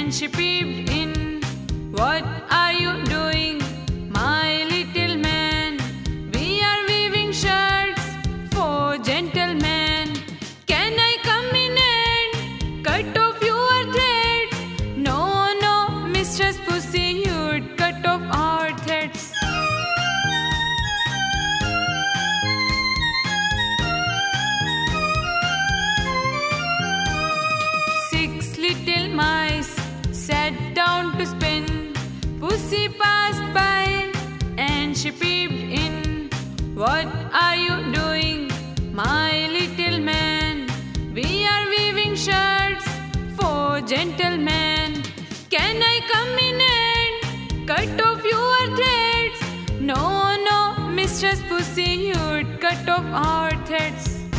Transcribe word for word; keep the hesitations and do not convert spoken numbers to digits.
and she peeped in. What are you doing, my little man? We are weaving shirts for gentlemen. Can I come in and cut off your threads? No, no, Mistress Pussy, you'd cut off our threads. Six little mice sat down to spin. Pussy passed by and she peeped in. What are you doing, my little man? We are weaving shirts for gentlemen. Can I come in and cut off your threads? No, no, Mistress Pussy, you'd cut off our threads.